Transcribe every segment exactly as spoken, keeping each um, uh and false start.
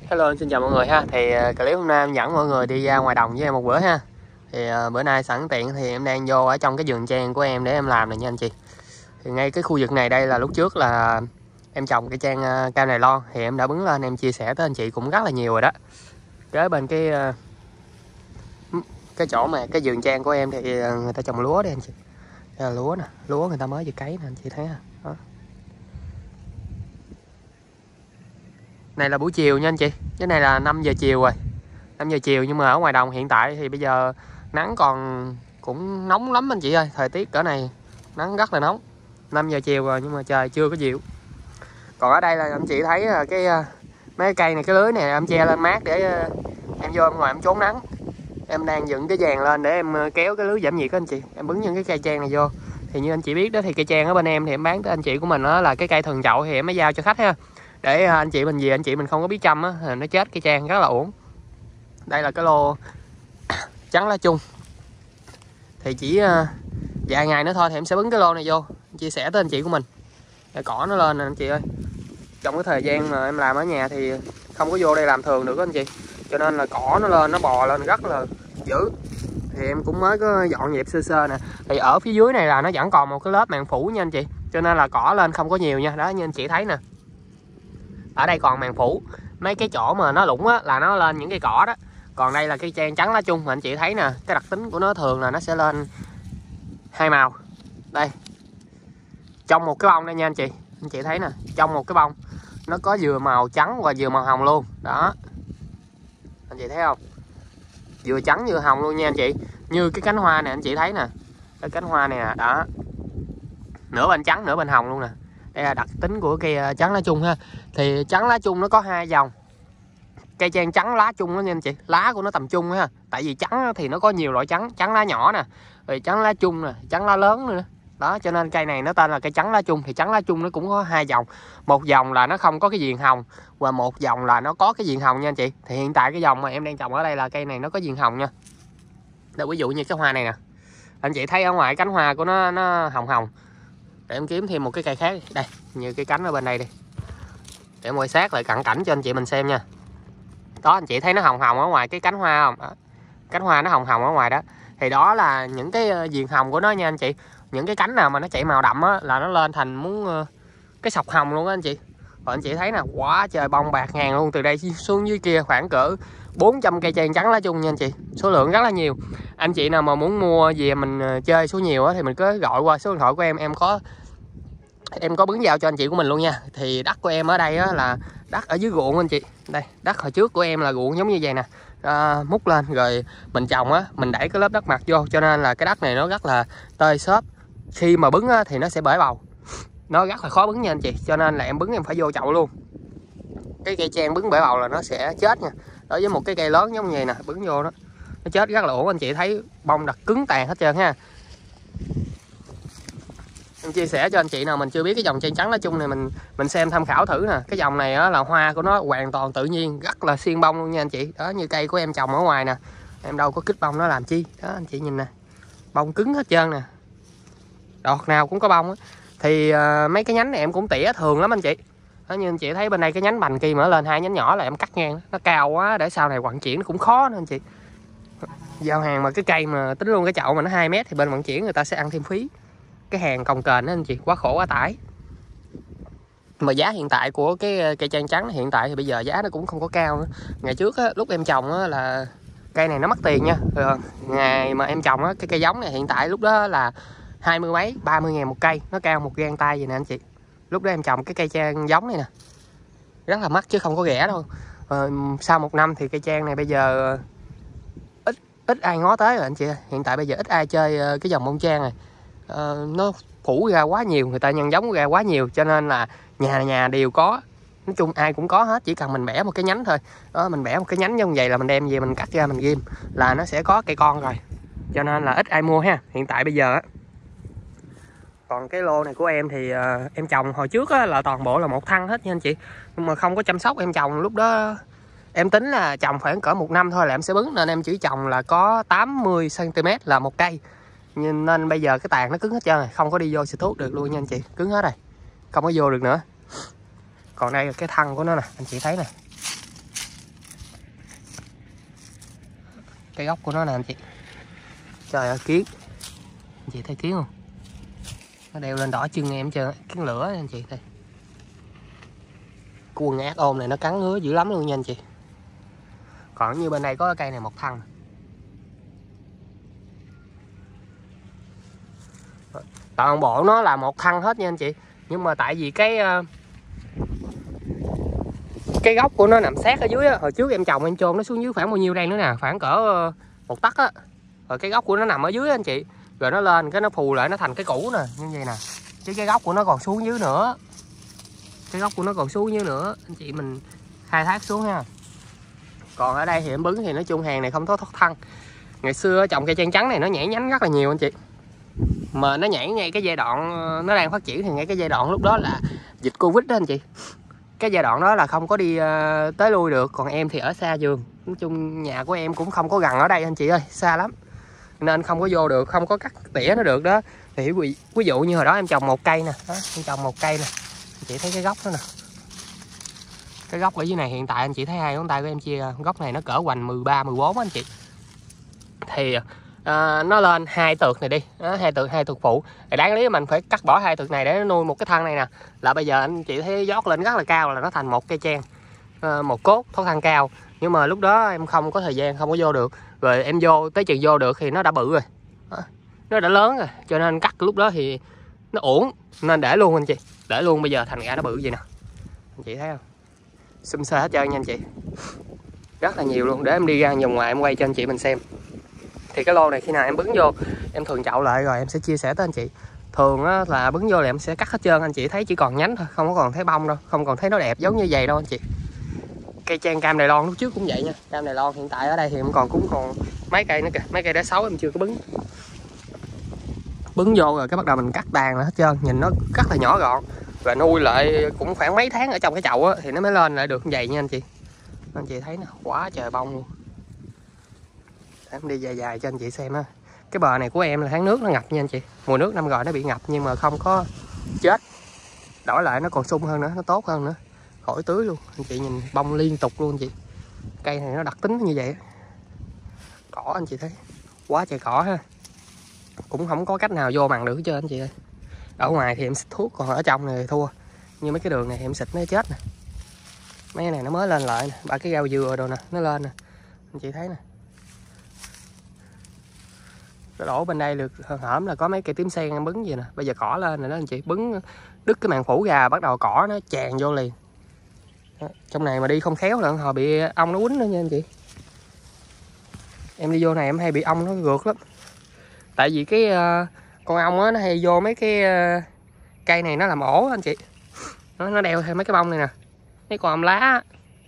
Hello, xin chào mọi người ha. Thì clip hôm nay em dẫn mọi người đi ra ngoài đồng với em một bữa ha. Thì uh, bữa nay sẵn tiện thì em đang vô ở trong cái vườn trang của em để em làm này nha anh chị. Thì ngay cái khu vực này đây là lúc trước là em trồng cái trang uh, cam Đài Loan, thì em đã bứng lên em chia sẻ tới anh chị cũng rất là nhiều rồi đó. Kế bên cái uh, cái chỗ mà cái vườn trang của em thì uh, người ta trồng lúa đây anh chị. Đây là lúa nè, lúa người ta mới vừa cấy nè anh chị thấy ha. Đó. Này là buổi chiều nha anh chị. Cái này là năm giờ chiều rồi. năm giờ chiều nhưng mà ở ngoài đồng hiện tại thì bây giờ nắng còn cũng nóng lắm anh chị ơi. Thời tiết cỡ này nắng rất là nóng. năm giờ chiều rồi nhưng mà trời chưa có dịu. Còn ở đây là anh chị thấy cái mấy cây này, cái lưới này em che lên mát để em vô em ngoài em trốn nắng. Em đang dựng cái dàn lên để em kéo cái lưới giảm nhiệt đó anh chị. Em bứng những cái cây trang này vô. Thì như anh chị biết đó thì cây trang ở bên em thì em bán tới anh chị của mình đó là cái cây thường chậu thì em mới giao cho khách ha. Để anh chị mình về anh chị mình không có biết chăm á, nó chết cây trang rất là uổng. Đây là cái lô trắng lá chung. Thì chỉ uh, vài ngày nữa thôi thì em sẽ bứng cái lô này vô chia sẻ tới anh chị của mình để cỏ nó lên nè anh chị ơi. Trong cái thời gian mà em làm ở nhà thì không có vô đây làm thường được đó anh chị, cho nên là cỏ nó lên, nó bò lên rất là dữ. Thì em cũng mới có dọn dẹp sơ sơ nè. Thì ở phía dưới này là nó vẫn còn một cái lớp màng phủ nha anh chị, cho nên là cỏ lên không có nhiều nha. Đó như anh chị thấy nè, ở đây còn màng phủ, mấy cái chỗ mà nó lũng á là nó lên những cây cỏ đó. Còn đây là cây trang trắng lá chung mà anh chị thấy nè, cái đặc tính của nó thường là nó sẽ lên hai màu. Đây, trong một cái bông đây nha anh chị, anh chị thấy nè, trong một cái bông nó có vừa màu trắng và vừa màu hồng luôn đó, anh chị thấy không, vừa trắng vừa hồng luôn nha anh chị. Như cái cánh hoa này anh chị thấy nè, cái cánh hoa này nè, đó, nửa bên trắng nửa bên hồng luôn nè. Đây là đặc tính của cây trắng lá chung ha. Thì trắng lá chung nó có hai dòng. Cây trang trắng lá chung đó nha anh chị, lá của nó tầm trung ha. Tại vì trắng thì nó có nhiều loại trắng, trắng lá nhỏ nè, rồi trắng lá chung nè, trắng lá lớn nữa. Đó, cho nên cây này nó tên là cây trắng lá chung. Thì trắng lá chung nó cũng có hai dòng. Một dòng là nó không có cái viền hồng, và một dòng là nó có cái viền hồng nha anh chị. Thì hiện tại cái dòng mà em đang trồng ở đây là cây này nó có viền hồng nha. Đây, ví dụ như cái hoa này nè, anh chị thấy ở ngoài cánh hoa của nó nó hồng hồng. Để em kiếm thêm một cái cây khác đây, như cái cánh ở bên đây đi, để em quay sát lại cận cảnh cho anh chị mình xem nha. Đó, anh chị thấy nó hồng hồng ở ngoài cái cánh hoa không? Đó, cánh hoa nó hồng hồng ở ngoài đó. Thì đó là những cái viền hồng của nó nha anh chị. Những cái cánh nào mà nó chảy màu đậm á là nó lên thành muốn cái sọc hồng luôn á anh chị. Rồi anh chị thấy nè, quá trời bông bạc ngàn luôn. Từ đây xuống dưới kia khoảng cỡ bốn trăm cây trang trắng lá chung nha anh chị. Số lượng rất là nhiều. Anh chị nào mà muốn mua về mình chơi số nhiều á thì mình cứ gọi qua số điện thoại của em, em có em có bứng giao cho anh chị của mình luôn nha. Thì đất của em ở đây á là đất ở dưới ruộng anh chị. Đây, đất hồi trước của em là ruộng giống như vậy nè, à, múc lên rồi mình trồng á, mình đẩy cái lớp đất mặt vô, cho nên là cái đất này nó rất là tơi xốp. Khi mà bứng á thì nó sẽ bể bầu, nó rất là khó bứng nha anh chị, cho nên là em bứng em phải vô chậu luôn. Cái cây trang bứng bể bầu là nó sẽ chết nha. Đối với một cái cây lớn giống như vậy nè, bứng vô đó nó chết rất là ổn. Anh chị thấy bông đặt cứng tàn hết trơn ha. Em chia sẻ cho anh chị nào mình chưa biết cái dòng trang trắng lá chung này, mình mình xem tham khảo thử nè. Cái dòng này á, là hoa của nó hoàn toàn tự nhiên, rất là xiên bông luôn nha anh chị. Đó, như cây của em trồng ở ngoài nè, em đâu có kích bông nó làm chi. Đó, anh chị nhìn nè, bông cứng hết trơn nè, đọt nào cũng có bông á. Thì uh, mấy cái nhánh này em cũng tỉa thường lắm anh chị. Đó, như anh chị thấy bên đây cái nhánh bành kia mở lên hai nhánh nhỏ là em cắt ngang, nó cao quá để sau này vận chuyển nó cũng khó nữa anh chị. Giao hàng mà cái cây mà tính luôn cái chậu mà nó hai mét thì bên vận chuyển người ta sẽ ăn thêm phí. Cái hàng cồng kềnh đó anh chị, quá khổ quá tải. Mà giá hiện tại của cái cây trang trắng hiện tại thì bây giờ giá nó cũng không có cao nữa. Ngày trước á, lúc em trồng á, là cây này nó mắc tiền nha. Rồi, ngày mà em trồng á, cái cây giống này hiện tại lúc đó là hai mươi mấy, ba mươi ngàn một cây, nó cao một gang tay vậy nè anh chị. Lúc đó em trồng cái cây trang giống này nè, rất là mắc chứ không có rẻ đâu. Rồi, sau một năm thì cây trang này bây giờ ít ít ai ngó tới rồi anh chị. Hiện tại bây giờ ít ai chơi cái dòng bông trang này. Uh, nó phủ ra quá nhiều, người ta nhân giống ra quá nhiều, cho nên là nhà nhà đều có, nói chung ai cũng có hết, chỉ cần mình bẻ một cái nhánh thôi. Đó, mình bẻ một cái nhánh như vậy là mình đem về mình cắt ra mình ghim là nó sẽ có cây con rồi, cho nên là ít ai mua ha hiện tại bây giờ á. Còn cái lô này của em thì uh, em trồng hồi trước á, là toàn bộ là một thân hết nha anh chị, nhưng mà không có chăm sóc. Em trồng lúc đó em tính là trồng khoảng cỡ một năm thôi là em sẽ bứng, nên em chỉ trồng là có tám mươi xăng ti mét là một cây. Nên bây giờ cái tàn nó cứng hết trơn rồi, không có đi vô xịt thuốc được luôn nha anh chị, cứng hết rồi, không có vô được nữa. Còn đây là cái thân của nó nè, anh chị thấy nè, cái gốc của nó nè anh chị. Trời ơi kiến, anh chị thấy kiến không? Nó đeo lên đỏ chân em chưa, kiến lửa anh chị thấy. Cuồng ác ôm này nó cắn ngứa dữ lắm luôn nha anh chị. Còn như bên đây có cái cây này một thân. Toàn bộ nó là một thân hết nha anh chị. Nhưng mà tại vì cái cái gốc của nó nằm sát ở dưới á. Hồi trước em trồng em chôn nó xuống dưới khoảng bao nhiêu đây nữa nè, khoảng cỡ một tấc á. Rồi cái gốc của nó nằm ở dưới á anh chị. Rồi nó lên cái nó phù lại nó thành cái củ nè, như vậy nè. Chứ cái gốc của nó còn xuống dưới nữa. Cái gốc của nó còn xuống dưới nữa. Anh chị mình khai thác xuống ha. Còn ở đây thì em bứng thì nói chung hàng này không có thoát thân. Ngày xưa trồng cây trang trắng này nó nhảy nhánh rất là nhiều anh chị. Mà nó nhảy ngay cái giai đoạn nó đang phát triển thì ngay cái giai đoạn lúc đó là dịch Covid đó anh chị. Cái giai đoạn đó là không có đi uh, tới lui được. Còn em thì ở xa vườn. Nói chung nhà của em cũng không có gần ở đây anh chị ơi, xa lắm. Nên không có vô được, không có cắt tỉa nó được đó. Thì ví, ví dụ như hồi đó em trồng một cây nè, đó, em trồng một cây nè. Anh chị thấy cái gốc đó nè. Cái gốc ở dưới này hiện tại anh chị thấy hai ngón tay của em chia gốc này nó cỡ hoành mười ba, mười bốn anh chị. Thì à, nó lên hai tược này đi, đó, hai tược hai tược phụ. Thì đáng lý mình phải cắt bỏ hai tược này để nó nuôi một cái thân này nè. Là bây giờ anh chị thấy giót lên rất là cao là nó thành một cây trang, à, một cốt thoát thân cao. Nhưng mà lúc đó em không có thời gian, không có vô được. Rồi em vô tới chừng vô được thì nó đã bự rồi, đó, nó đã lớn rồi. Cho nên cắt lúc đó thì nó uổng, nên để luôn anh chị. Để luôn bây giờ thành ra nó bự vậy nè. Anh chị thấy không? Xum xê hết trơn nha anh chị. Rất là nhiều luôn. Để em đi ra vòng ngoài em quay cho anh chị mình xem. Thì cái lô này khi nào em bứng vô em thường chậu lại rồi em sẽ chia sẻ tới anh chị. Thường á, là bứng vô là em sẽ cắt hết trơn anh chị thấy chỉ còn nhánh thôi, không có còn thấy bông đâu, không còn thấy nó đẹp giống như vậy đâu anh chị. Cây trang cam Đài Loan lúc trước cũng vậy nha. Cam Đài Loan hiện tại ở đây thì em còn cũng còn mấy cây nữa kìa, mấy cây đá xấu em chưa có bứng. Bứng vô rồi cái bắt đầu mình cắt tàn là hết trơn, nhìn nó rất là nhỏ gọn. Và nuôi lại cũng khoảng mấy tháng ở trong cái chậu á thì nó mới lên lại được như vậy nha anh chị. Anh chị thấy nè, quá trời bông luôn. Em đi dài dài cho anh chị xem á. Cái bờ này của em là tháng nước nó ngập nha anh chị. Mùa nước năm rồi nó bị ngập nhưng mà không có chết. Đổi lại nó còn sung hơn nữa, nó tốt hơn nữa. Khỏi tưới luôn. Anh chị nhìn bông liên tục luôn anh chị. Cây này nó đặc tính như vậy. Cỏ anh chị thấy. Quá trời cỏ ha. Cũng không có cách nào vô mặn được hết trơn anh chị ơi. Ở ngoài thì em xịt thuốc, còn ở trong này thì thua. Như mấy cái đường này thì em xịt nó chết nè. Mấy cái này nó mới lên lại nè. Ba cái rau dừa đồ nè, nó lên nè. Anh chị thấy nè. Cái đổ bên đây được hởm là có mấy cây tím sen em bứng gì nè. Bây giờ cỏ lên rồi đó anh chị. Bứng đứt cái màng phủ ra bắt đầu cỏ nó tràn vô liền. Đó. Trong này mà đi không khéo là hồi bị ong nó quýnh nữa nha anh chị. Em đi vô này em hay bị ong nó gượt lắm. Tại vì cái uh, con ong á nó hay vô mấy cái uh, cây này nó làm ổ anh chị. Nó, nó đeo theo mấy cái bông này nè. Mấy con ong lá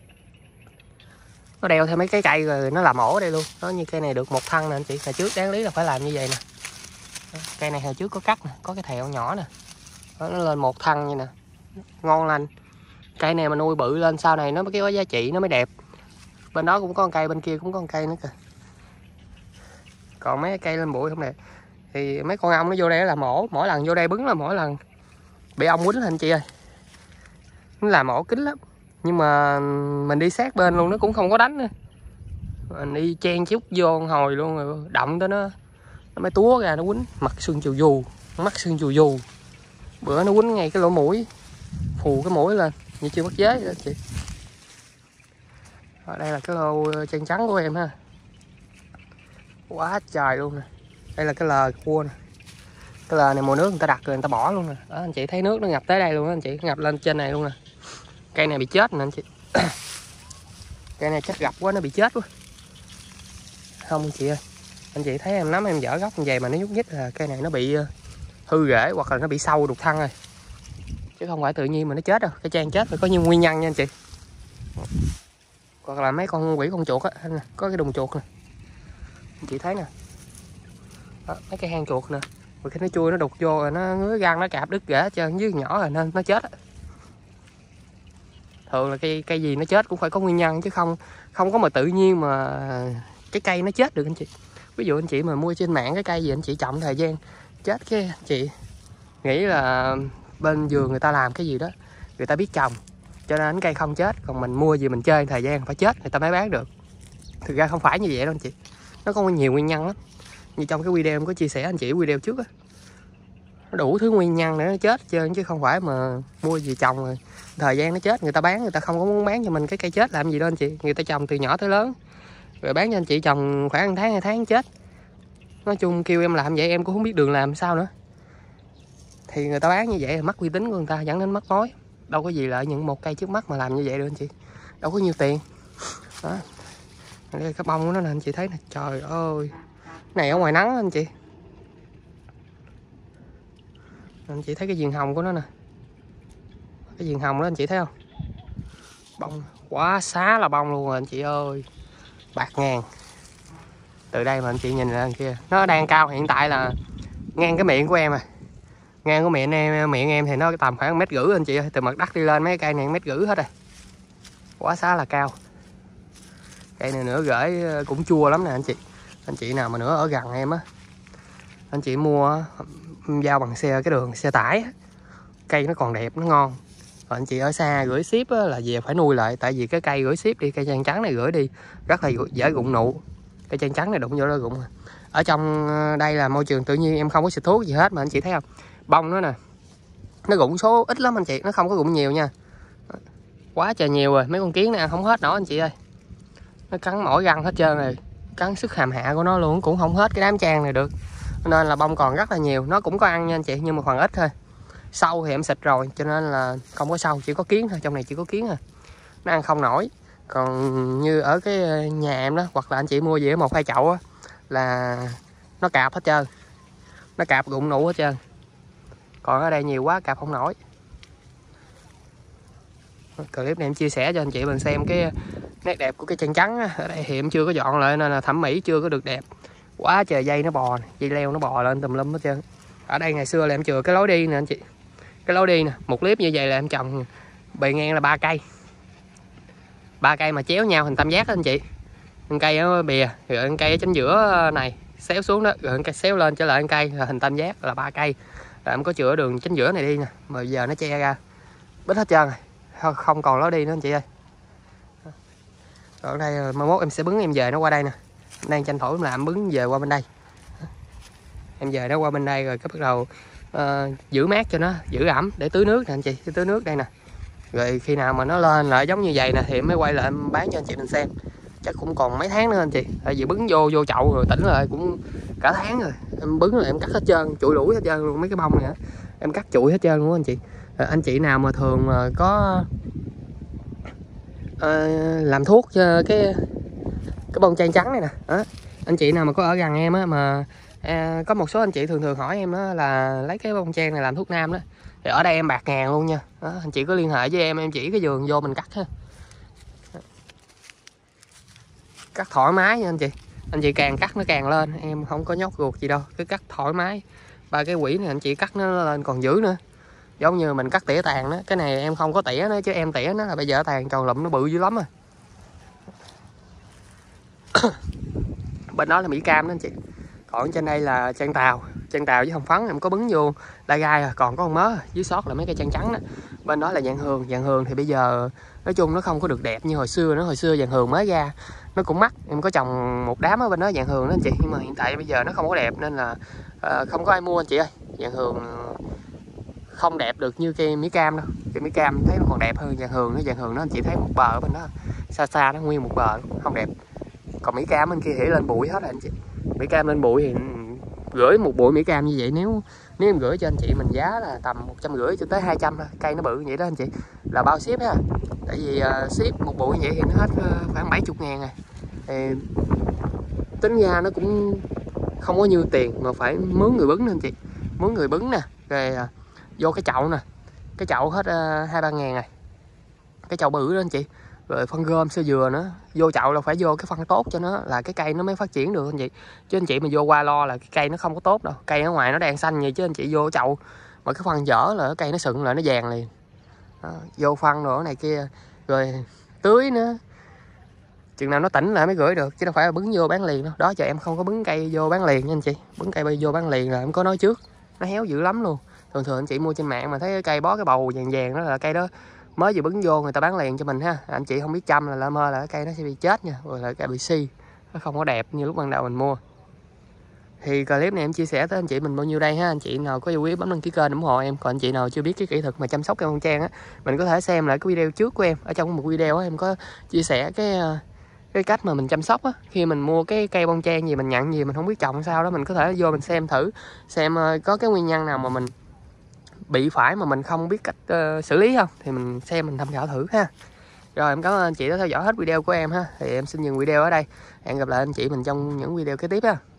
nó đeo theo mấy cái cây rồi nó làm ổ ở đây luôn. Đó, như cây này được một thân nè anh chị. Hồi trước đáng lý là phải làm như vậy nè. Đó, cây này hồi trước có cắt nè, có cái thẹo nhỏ nè. Đó, nó lên một thân như nè. Ngon lành. Cây này mà nuôi bự lên sau này nó mới có giá trị, nó mới đẹp. Bên đó cũng có một cây, bên kia cũng có một cây nữa kìa. Còn mấy cái cây lên bụi không đẹp. Thì mấy con ong nó vô đây nó làm ổ. Mỗi lần vô đây bứng là mỗi lần bị ong quýnh anh chị ơi. Nó làm ổ kín lắm. Nhưng mà mình đi sát bên luôn nó cũng không có đánh nữa. Mình đi chen chút vô hồi luôn rồi động tới nó nó mới túa ra nó quýnh. Mặt xương chù dù, mắt xương chù dù. Bữa nó quýnh ngay cái lỗ mũi, phù cái mũi lên như chưa mất giới đó chị. Ở đây là cái lô trang trắng của em ha. Quá trời luôn nè. Đây là cái lờ cua nè. Cái lờ này mùa nước người ta đặt rồi người ta bỏ luôn nè. Đó anh chị thấy nước nó ngập tới đây luôn đó anh chị, ngập lên trên này luôn nè. Cây này bị chết nè anh chị. Cây này chắc gặp quá nó bị chết quá. Không anh chị ơi. Anh chị thấy em nắm em dở gốc như vậy mà nó nhúc nhích là cây này nó bị hư rễ hoặc là nó bị sâu đục thân rồi. Chứ không phải tự nhiên mà nó chết đâu. Cái trang chết phải có nhiều nguyên nhân nha anh chị. Hoặc là mấy con quỷ con chuột á, có cái đùng chuột nè. Anh chị thấy nè. Đó, mấy cái hang chuột nè. Rồi khi nó chui nó đục vô rồi nó ngứa răng nó cạp đứt rễ hết trơn, dưới nhỏ rồi nên nó chết á. Thường là cây cây gì nó chết cũng phải có nguyên nhân chứ không không có mà tự nhiên mà cái cây nó chết được anh chị. Ví dụ anh chị mà mua trên mạng cái cây gì anh chị chậm thời gian chết cái anh chị nghĩ là bên vườn người ta làm cái gì đó người ta biết trồng cho nên cây không chết, còn mình mua gì mình chơi thời gian phải chết người ta mới bán được. Thực ra không phải như vậy đâu anh chị. nó có nhiều nguyên nhân lắm. Như trong cái video em có chia sẻ anh chị video trước á, nó đủ thứ nguyên nhân để nó chết trơn, chứ không phải mà mua gì trồng rồi thời gian nó chết, người ta bán, người ta không có muốn bán cho mình cái cây chết làm gì đâu anh chị. Người ta trồng từ nhỏ tới lớn rồi bán cho anh chị trồng khoảng một tháng hai tháng chết. Nói chung kêu em làm vậy em cũng không biết đường làm sao nữa, thì người ta bán như vậy là mất uy tín của người ta, dẫn đến mất mối. Đâu có gì lợi những một cây trước mắt mà làm như vậy được anh chị, đâu có nhiều tiền đó. Đây cái bông của nó nè anh chị thấy nè, trời ơi, cái này ở ngoài nắng anh chị. Anh chị thấy cái viền hồng của nó nè, cái viền hồng đó anh chị thấy không, bông quá xá là bông luôn rồi anh chị ơi, bạc ngàn. Từ đây mà anh chị nhìn lên kia, nó đang cao hiện tại là ngang cái miệng của em à, ngang cái miệng em miệng em thì nó tầm khoảng mét rưỡi anh chị ơi, từ mặt đất đi lên mấy cây này mét rưỡi hết rồi, quá xá là cao. Cây này nữa gửi cũng chua lắm nè anh chị. Anh chị nào mà nữa ở gần em á, anh chị mua giao bằng xe cái đường xe tải, cây nó còn đẹp nó ngon. Rồi anh chị ở xa gửi ship á, là về phải nuôi lại, tại vì cái cây gửi ship đi, cây trang trắng này gửi đi rất là dễ rụng nụ, cây trang trắng này đụng vô nó rụng. Ở trong đây là môi trường tự nhiên, em không có xịt thuốc gì hết mà anh chị thấy không, bông nó nè, nó rụng số ít lắm anh chị, nó không có rụng nhiều nha, quá trời nhiều rồi. Mấy con kiến này ăn không hết nổi anh chị ơi, nó cắn mỗi răng hết trơn rồi, cắn sức hàm hạ của nó luôn, cũng không hết cái đám trang này được, nên là bông còn rất là nhiều. Nó cũng có ăn nha anh chị, nhưng mà phần ít thôi. Sâu thì em xịt rồi cho nên là không có sâu, chỉ có kiến thôi, trong này chỉ có kiến thôi, nó ăn không nổi. Còn như ở cái nhà em đó, hoặc là anh chị mua về một hai chậu á, là nó cạp hết trơn, nó cạp rụng nụ hết trơn. Còn ở đây nhiều quá cạp không nổi. Clip này em chia sẻ cho anh chị mình xem cái nét đẹp của cái chân trắng á. Ở đây thì em chưa có dọn lại nên là thẩm mỹ chưa có được đẹp. Quá trời dây nó bò, dây leo nó bò lên tùm lum hết trơn. Ở đây ngày xưa là em chừa cái lối đi nè anh chị, cái lối đi nè, một clip như vậy là em trồng bề ngang là ba cây, ba cây mà chéo nhau hình tam giác đó anh chị. Một cây ở bìa, rồi một cây ở chính giữa này xéo xuống đó, rồi một cây xéo lên trở lại một cây là hình tam giác, là ba cây. Rồi em có chừa đường chính giữa này đi nè, mà giờ nó che ra bít hết trơn rồi, không còn lối đi nữa anh chị ơi. Ở đây mai mốt em sẽ bứng em về nó qua đây nè, đang tranh thủ em làm bứng về qua bên đây, em về nó qua bên đây rồi cái bắt đầu uh, giữ mát cho nó, giữ ẩm để tưới nước nè anh chị, tưới nước đây nè. Rồi khi nào mà nó lên lại giống như vậy nè thì em mới quay lại em bán cho anh chị mình xem. Chắc cũng còn mấy tháng nữa anh chị, tại vì bứng vô vô chậu rồi tỉnh lại cũng cả tháng rồi. Em bứng rồi em cắt hết trơn, chụi đuổi hết trơn luôn, mấy cái bông này em cắt chụi hết trơn luôn anh chị. Rồi anh chị nào mà thường mà có uh, làm thuốc cho cái cái bông trang trắng này nè đó, anh chị nào mà có ở gần em á, mà à, có một số anh chị thường thường hỏi em đó là lấy cái bông trang này làm thuốc nam đó, thì ở đây em bạc ngàn luôn nha đó, anh chị có liên hệ với em em chỉ cái vườn vô mình cắt ha, cắt thoải mái nha anh chị. Anh chị càng cắt nó càng lên, em không có nhóc ruột gì đâu, cứ cắt thoải mái. Ba cái quỷ này anh chị cắt nó lên còn dữ nữa, giống như mình cắt tỉa tàn đó. Cái này em không có tỉa nó, chứ em tỉa nó là bây giờ tàn tròn lụm nó bự dữ lắm à. Bên đó là Mỹ Cam đó anh chị, còn trên đây là trang tàu, trang tàu với hồng phấn em có bứng vô la gai à, còn có con mớ dưới sót là mấy cây trang trắng đó. Bên đó là vàng hường, vàng hường thì bây giờ nói chung nó không có được đẹp như hồi xưa nữa, hồi xưa vàng hường mới ra nó cũng mắc, em có trồng một đám ở bên đó vàng hường đó anh chị, nhưng mà hiện tại bây giờ nó không có đẹp nên là uh, không có ai mua anh chị ơi. Vàng hường không đẹp được như cây Mỹ Cam đâu, cây Mỹ Cam thấy nó còn đẹp hơn vàng hường. Nó vàng hường nó anh chị thấy một bờ ở bên đó xa xa nó nguyên một bờ không đẹp, còn Mỹ Cam bên kia thì lên bụi hết rồi anh chị. Mỹ Cam lên bụi thì gửi một bụi Mỹ Cam như vậy, nếu nếu em gửi cho anh chị mình giá là tầm một trăm rưỡi cho tới hai trăm thôi, cây nó bự vậy đó anh chị, là bao ship ha. Tại vì uh, ship một bụi vậy thì nó hết uh, khoảng bảy mươi ngàn rồi, thì tính ra nó cũng không có nhiêu tiền mà phải mướn người bứng nè anh chị, mướn người bứng nè, rồi uh, vô cái chậu nè, cái chậu hết hai ba ngàn rồi, cái chậu bự đó anh chị. Rồi phân gom sơ dừa nữa, vô chậu là phải vô cái phân tốt cho nó là cái cây nó mới phát triển được anh chị. Chứ anh chị mà vô qua lo là cái cây nó không có tốt đâu, cây ở ngoài nó đang xanh vậy chứ anh chị vô chậu mà cái phân dở là cái cây nó sừng lại nó vàng liền đó, vô phân rồi này kia rồi tưới nữa, chừng nào nó tỉnh lại mới gửi được, chứ đâu phải là bứng vô bán liền đâu. Đó giờ em không có bứng cây vô bán liền nha anh chị, bứng cây bay vô bán liền là em có nói trước, nó héo dữ lắm luôn. Thường thường anh chị mua trên mạng mà thấy cái cây bó cái bầu vàng vàng đó là cây đó mới vừa bứng vô người ta bán liền cho mình ha. Anh chị không biết chăm là lỡ mơ là cái cây nó sẽ bị chết nha, rồi là cây bị si nó không có đẹp như lúc ban đầu mình mua. Thì clip này em chia sẻ tới anh chị mình bao nhiêu đây ha. Anh chị nào có yêu quý bấm đăng ký kênh ủng hộ em. Còn anh chị nào chưa biết cái kỹ thuật mà chăm sóc cây bông trang á, mình có thể xem lại cái video trước của em. Ở trong một video á, em có chia sẻ cái cái cách mà mình chăm sóc á. Khi mình mua cái cây bông trang gì, mình nhận gì mình không biết trồng sao đó, mình có thể vô mình xem thử, xem có cái nguyên nhân nào mà mình bị phải mà mình không biết cách uh, xử lý không, thì mình xem mình tham khảo thử ha. Rồi em cảm ơn anh chị đã theo dõi hết video của em ha. Thì em xin dừng video ở đây. Hẹn gặp lại anh chị mình trong những video kế tiếp ha.